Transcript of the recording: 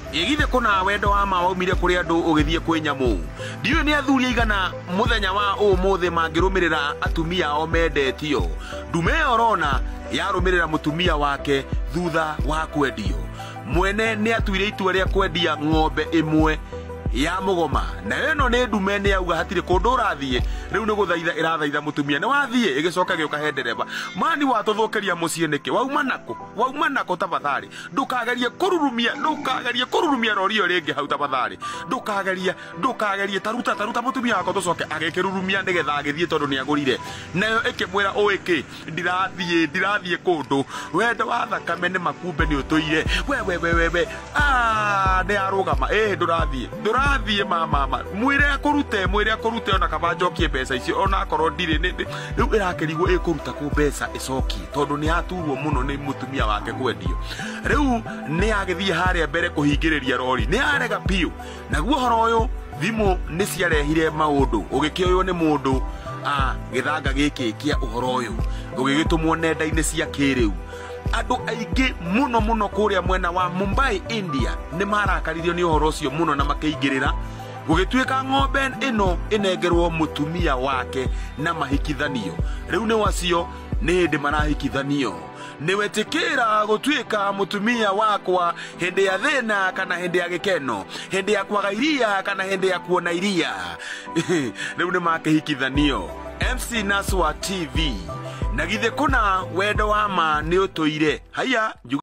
igithe kuna wendo wa ma waumire kuri andu ugithie kwi nyamu ndiyo ni athuri aigana muthenya wa umuthi mangirumirira atumia o mendetio ndume orona yarumirira mutumia wake thutha wa kwendio mwene ni atuire itua ria kwendia ng'ombe imwe ya mugoma na eno ni ndume ni auga hatire kundu rathie riu ni guthaitha irathaitha mutumia ni wathie igicoka gioka he ndereba mani watuthukiria mucii niki wauma nako tabathari ndukagerie kururumia rorio ringi hau tabathari ndukagerie taruta mutumia wako tucoke agikirurumia nigetha agithie tondu ni agurire nayo ikimwira uiki ndirathie kundu wende wa thakame ni makumbe ni utuire we ni arugama ndurathie mama mwire akurute ona kaba njokie mbeca icio ona akorwo ndire riu irakirigwo ikuruta ku mbeca icoki tondu ni aturwo muno ni mutumia wake kwendio riu ni agithie haria mbere kuhingiriria rori ni arega piu naguo horo uyu thimu ni ciarehire maundu ugikioyo ni mundu githanga giki kia uhoro uyu ugigitumwo nenda-ini cia kiriu andu aingi muno kuria mwena wa Mumbai India ni marakaririo ni uhoro ucio muno na makeingirira gugituika ng'ombe ino inengerwo mutumia wake na mahikithanio riu ni wacio ni hindi marahikithanio ni wetikira gutuika mutumia wakwa hindi ya thina kana hindi ya gikeno hindi ya kwaga iria kana hindi ya kuona iria riu ni makehikithanio MC Naswa TV na githe kuna wendo wa ma ni utuire haya